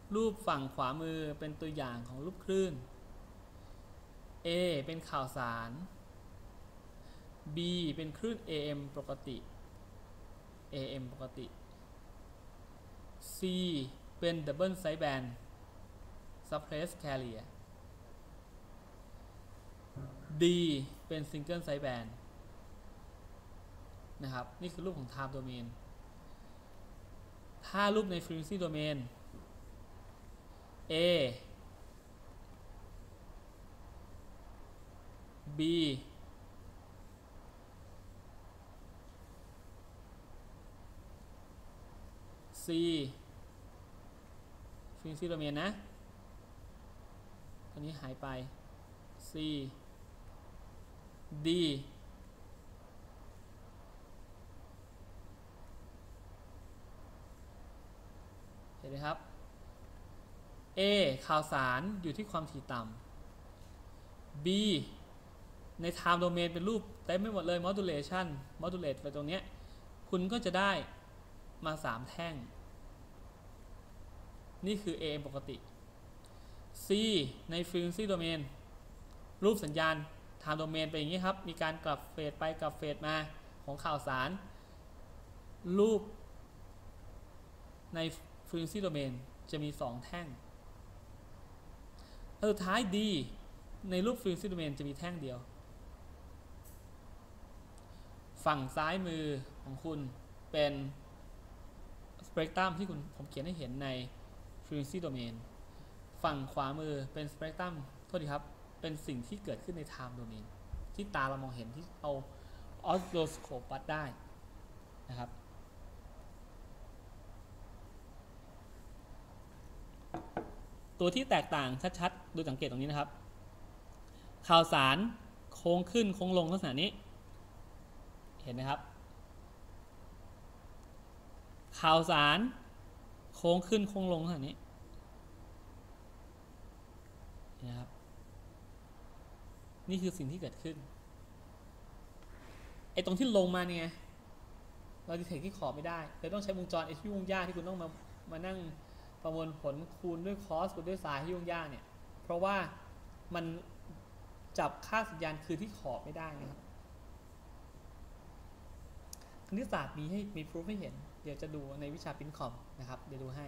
รูปฝั่งขวามือเป็นตัวอย่างของรูปคลื่น A เป็นข่าวสาร B เป็นคลื่น เอ เอ็ม ปกติ เอ เอ็ม ปกติ C เป็น Double Sideband Suppressed Carrier D เป็น Single Sideband นะครับนี่คือรูปของ Time Domain ถ้ารูปใน Frequency Domain A B C Frequency Domain นะตัวนี้หายไป C D เห็นไหมครับ A ข่าวสารอยู่ที่ความถี่ต่ำ B ใน time domain เป็นรูปเต็มไม่หมดเลย modulation modulate ไปตรงนี้คุณก็จะได้มาสามแท่งนี่คือ เอ เอ็ม ปกติ C ใน frequency domain รูปสัญญาณ time domain เป็นอย่างนี้ครับมีการกลับเฟสไปกลับเฟสมาของข่าวสารรูปใน frequency domain จะมีสองแท่งสุดท้าย D ในรูป frequency domain จะมีแท่งเดียวฝั่งซ้ายมือของคุณเป็นสเปกตรัมที่คุณผมเขียนให้เห็นใน frequency domain ฝั่งขวามือเป็นสเปกตรัมโทษทีครับเป็นสิ่งที่เกิดขึ้นใน time domain ที่ตาเรามองเห็นที่เอาออสโลสโคปวัดได้นะครับตัวที่แตกต่างชัดๆดูสังเกตตรงนี้นะครับข่าวสารโค้งขึ้นโค้งลงลักษณะนี้เห็นไหมครับข่าวสารโค้งขึ้นโค้งลงลักษณะนี้นะครับนี่คือสิ่งที่เกิดขึ้นไอ้ตรงที่ลงมาเนี่ยเราดีเทคที่ขอบไม่ได้เลยต้องใช้วงจรไอ้ที่ยุ่งยากที่คุณต้องมามานั่งประมวลผลคูณด้วยคอสคูณด้วยไซน์ที่ยุ่งยากเนี่ยเพราะว่ามันจับค่าสัญญาณคือที่ขอบไม่ได้นะครับคณิตศาสตร์มีให้มีพิสูจให้เห็นเดี๋ยวจะดูในวิชาปิ้นคอมนะครับเดี๋ยวดูให้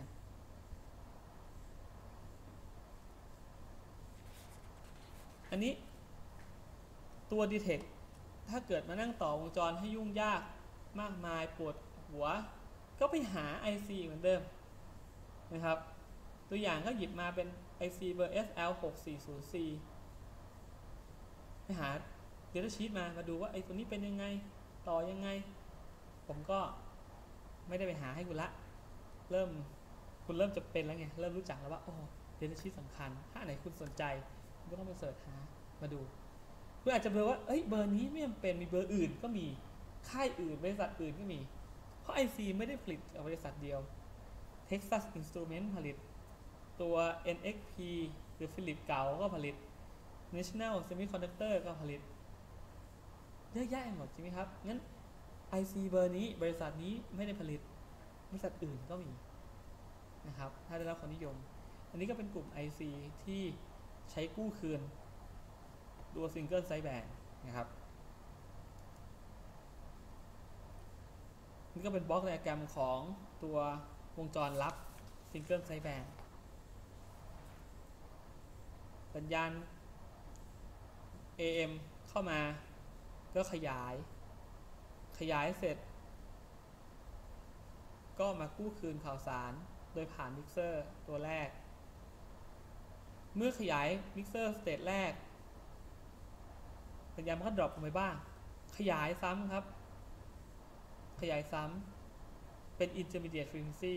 อันนี้ตัวดีเทคถ้าเกิดมานั่งต่อวงจรให้ยุ่งยากมากมายปวดหัวก็ไปหา ไอ ซี เหมือนเดิมนะครับตัวอย่างก็หยิบมาเป็น ไอ ซี เบอร์ เอส แอล หกสี่ศูนย์ ซี ไปหา Data Sheet มามาดูว่าไอ้ตัวนี้เป็นยังไงต่อยังไงผมก็ไม่ได้ไปหาให้คุณละเริ่มคุณเริ่มจะเป็นแล้วไงเริ่มรู้จักแล้วว่าโอ้ Data Sheet สำคัญถ้าไหนคุณสนใจคุณก็ต้องไปเสิร์ชหามาดูคุณอาจจะเบอร์ว่าเอ้ยเบอร์นี้ไม่จำเป็นมีเบอร์อื่นก็มีค่ายอื่นบริษัทอื่นก็มีเพราะ ไอ ซี ไม่ได้ผลิตกับบริษัทเดียว Texas Instruments ผลิตตัว เอ็น เอ็กซ์ พี หรือ Philips เก่าก็ผลิต National Semiconductor ก็ผลิตเยอะแยะหมดใช่ไหมครับงั้น ไอ ซี เบอร์นี้บริษัทนี้ไม่ได้ผลิตบริษัทอื่นก็มีนะครับถ้าได้รับความนิยมอันนี้ก็เป็นกลุ่ม ไอ ซี ที่ใช้กู้คืนตัว Single Sideband นะครับนี่ก็เป็นบล็อกไดอะแกรมของตัววงจรลับ Single Sideband สัญญาณ เอ เอ็ม เข้ามาก็ขยายขยายเสร็จก็มากู้คืนข่าวสารโดยผ่านมิกเซอร์ตัวแรกเมื่อขยายมิกเซอร์สเตจแรกสัญญาณมันก็ดรอปลงไปบ้างขยายซ้ำครับขยายซ้ำเป็น intermediate frequency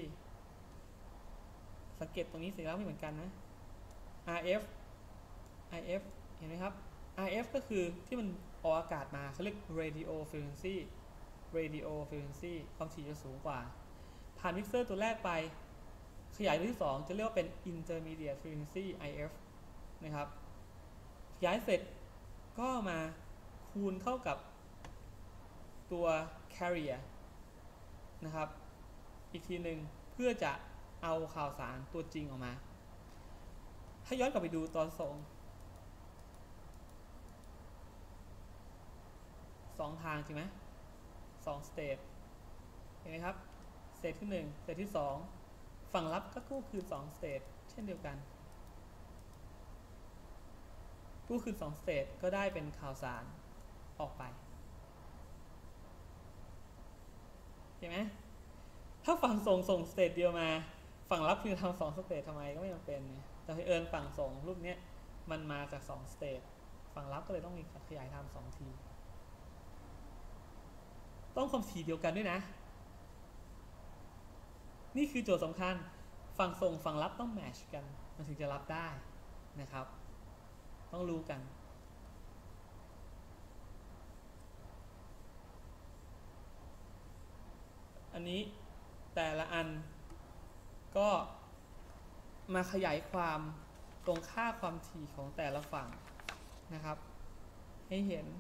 สังเกตตรงนี้สัญลักษณ์ไม่เหมือนกันนะ อาร์ เอฟ ไอ เอฟ เห็นไหมครับ อาร์ เอฟ ก็คือที่มันออกอากาศมาเขาเรียก radio frequency radio frequency ความถี่จะสูงกว่าผ่านมิกเซอร์ตัวแรกไปขยายตัวที่สองจะเรียกว่าเป็น intermediate frequency ไอ เอฟ นะครับขยายเสร็จก็มาคูณเข้ากับตัว carrier นะครับอีกทีหนึ่งเพื่อจะเอาข่าวสารตัวจริงออกมาให้ย้อนกลับไปดูตอนส่งสองทางจริงไหมสองสเตทเห็นไหมครับสเตทที่หนึ่งสเตทที่สองฝั่งรับก็กู้คืนสองสเตทเช่นเดียวกันกู้คืนสองสเตทก็ได้เป็นข่าวสารออกไปเห็นไหมถ้าฝั่งส่งส่งสเตทเดียวมาฝั่งรับคือทำสองสเตททำไมก็ไม่จำเป็นเนี่ยแต่เอิญฝั่งส่งรูปนี้มันมาจากสองสเตทฝั่งรับก็เลยต้องมีขยายไทม์สองทีต้องความถี่เดียวกันด้วยนะนี่คือโจทย์สำคัญฝั่งส่งฝั่งรับต้องแมทช์กันมันถึงจะรับได้นะครับต้องรู้กันอันนี้แต่ละอันก็มาขยายความตรงค่าความถี่ของแต่ละฝั่งนะครับให้เห็น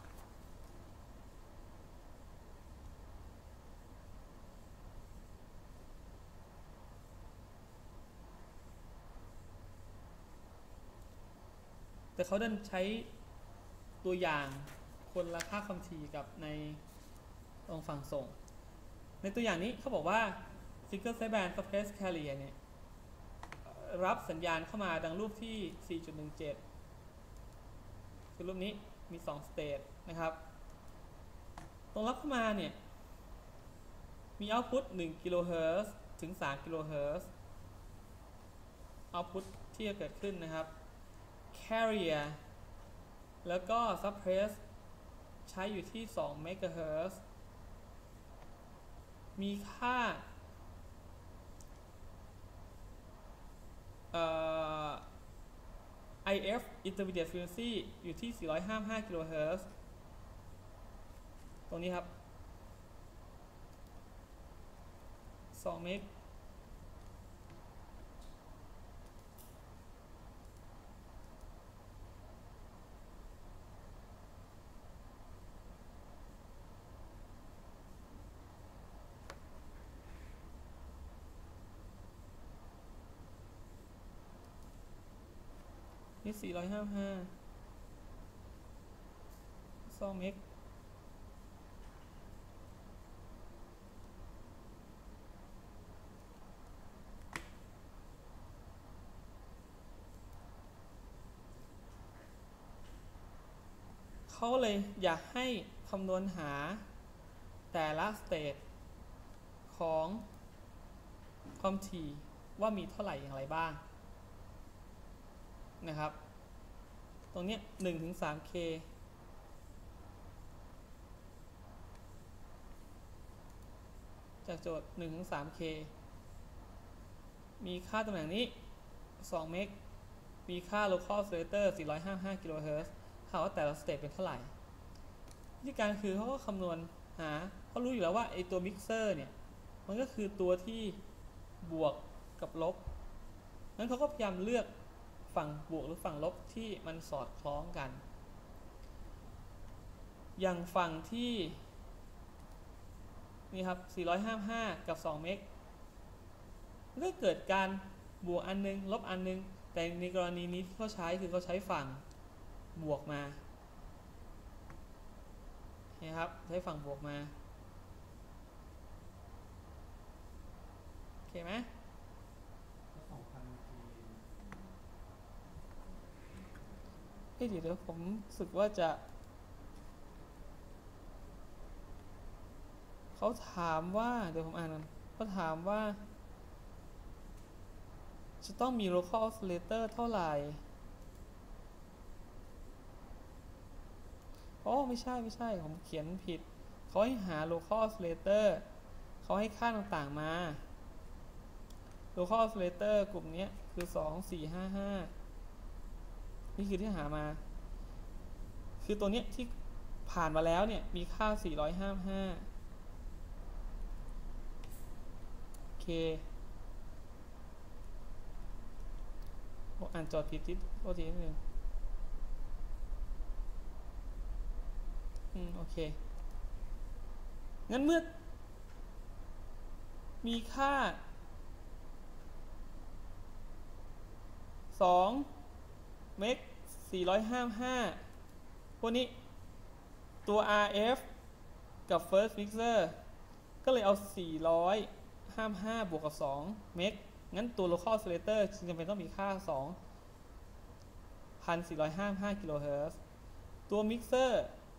แต่เขาดันใช้ตัวอย่างคนละค่าความถี่กับในตรงฝั่งส่งในตัวอย่างนี้เขาบอกว่า Single Sideband Surface Carrier เนี่ยรับสัญญาณเข้ามาดังรูปที่ สี่จุดหนึ่งเจ็ด คือรูปนี้มีสองสเตทนะครับตรงรับเข้ามาเนี่ยมี output หนึ่งกิโลเฮิรตซ์ถึงสามกิโลเฮิรตซ์ output ที่จะเกิดขึ้นนะครับ carrier แล้วก็ suppress ใช้อยู่ที่สองเมกะเฮิรตซ์มีค่าเอ่อ ไอ เอฟ intermediate frequency อยู่ที่สี่ร้อยห้าสิบห้ากิโลเฮิรตซ์ตรงนี้ครับสองเมกนี่สี่ร้อยห้าสิบห้าสองเมกเขาเลยอยากให้คำนวณหาแต่ละสเตทของความถี่ว่ามีเท่าไหร่อย่างไรบ้างนะครับตรงนี้ หนึ่งถึงสาม เค จากโจทย์ หนึ่งถึงสาม เค มีค่าตำแหน่งนี้สองเมกมีค่า local oscillator สี่ร้อยห้าสิบห้ากิโลเฮิรตซ์ถามว่าแต่ละสเตทเป็นเท่าไหร่วิธีการคือเขาก็คำนวณหาเขารู้อยู่แล้วว่าไอตัวมิกเซอร์เนี่ยมันก็คือตัวที่บวกกับลบงั้นเขาก็พยายามเลือกฝั่งบวกหรือฝั่งลบที่มันสอดคล้องกันอย่างฝั่งที่นี่ครับสี่ร้อยห้าสิบห้ากับสองเมกก็เกิดการบวกอันนึงลบอันนึงแต่ในกรณีนี้ที่เขาใช้คือเขาใช้ฝั่งบวกมานี่ครับใช้ฝั่งบวกมาโอเคไหมเฮ้ยเดี๋ยวผมรู้สึกว่าจะเขาถามว่าเดี๋ยวผมอ่านกันเขาถามว่าจะต้องมี local oscillator เท่าไหร่โอ้ไม่ใช่ไม่ใช่ผมเขียนผิดเขาให้หา local oscillator เขาให้ค่าต่างๆมา local oscillator กลุ่มนี้คือสอง สี่ ห้า ห้านี่คือที่หามาคือตัวเนี้ยที่ผ่านมาแล้วเนี่ยมีค่าสี่ร้อยห้าสิบห้าเคอ่านจอดผิดทิศโทษทีนิดนึงอืมโอเคงั้นเมื่อมีค่าสองเมกสี่ร้อยห้าสิบห้าพวกนี้ตัว อาร์ เอฟ กับ First Mixer ก็เลยเอาสี่ร้อยห้าสิบห้าบวกกับสองเมกงั้นตัว Local Oscillator จึงจำเป็นต้องมีค่า สองพันสี่ร้อยห้าสิบห้า กิโลเฮิรตซ์ตัว Mixer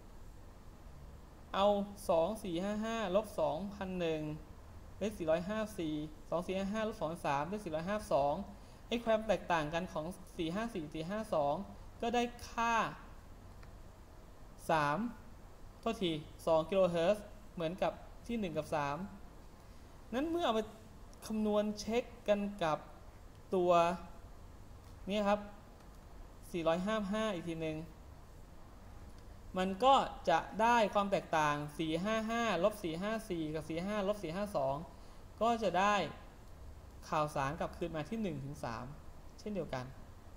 เอาสองพันสี่ร้อยห้าสิบห้าลบ สองพันหนึ่ง ได้สี่ร้อยห้าสิบสี่ สองพันสี่ร้อยห้าสิบห้าลบ สองพันสาม ได้สี่ร้อยห้าสิบสองไอ้ความแตกต่างกันของสี่ร้อยห้าสิบสี่ สี่ร้อยห้าสิบสองก็ได้ค่าสามโทษทีสองกิโลเฮิรตซ์เหมือนกับที่หนึ่งกับสามนั้นเมื่อเอาไปคำนวณเช็คกันกับตัวนี้ครับสี่ร้อยห้าสิบห้าอีกทีหนึ่งมันก็จะได้ความแตกต่างสี่ร้อยห้าสิบห้าลบสี่ร้อยห้าสิบสี่กับสี่ร้อยห้าสิบห้าลบสี่ร้อยห้าสิบสองก็จะได้ข่าวสารกลับคืนมาที่หนึ่งถึงสามเช่นเดียวกัน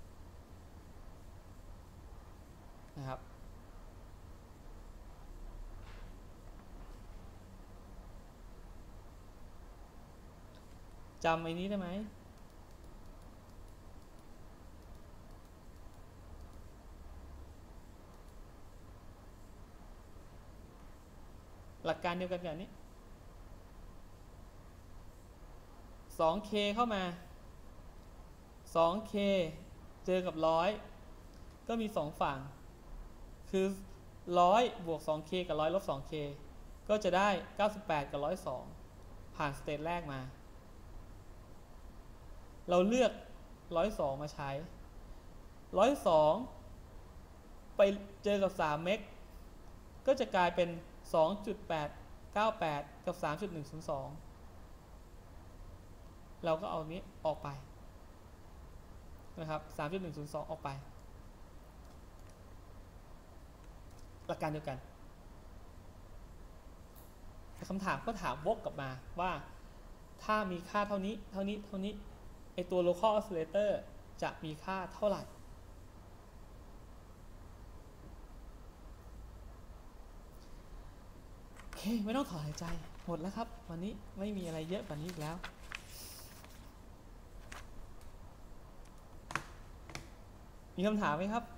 นะครับจำไอ้นี้ได้ไหมหลักการเดียวกันแบบนี้ สองเค เข้ามา สองเค เจอกับหนึ่งร้อยก็มีสองฝั่งคือหนึ่งร้อยบวก สองเค กับหนึ่งร้อยลบ สองเค ก็จะได้เก้าสิบแปดกับหนึ่งร้อยสองผ่านสเตจแรกมาเราเลือกหนึ่งร้อยสองมาใช้หนึ่งร้อยสองไปเจอกับสามเมกก็จะกลายเป็น สองจุดแปดเก้าแปด กับ สามจุดหนึ่งศูนย์สอง เราก็เอานี้ออกไปนะครับ สามจุดหนึ่งศูนย์สอง ออกไปหลักการเดียวกันคำถามก็ถามวกกลับมาว่าถ้ามีค่าเท่านี้เท่านี้เท่านี้ไอตัว local oscillator จะมีค่าเท่าไหร่โอเคไม่ต้องถอนหายใจหมดแล้วครับวันนี้ไม่มีอะไรเยอะกว่านี้อีกแล้วมีคำถามไหมครับ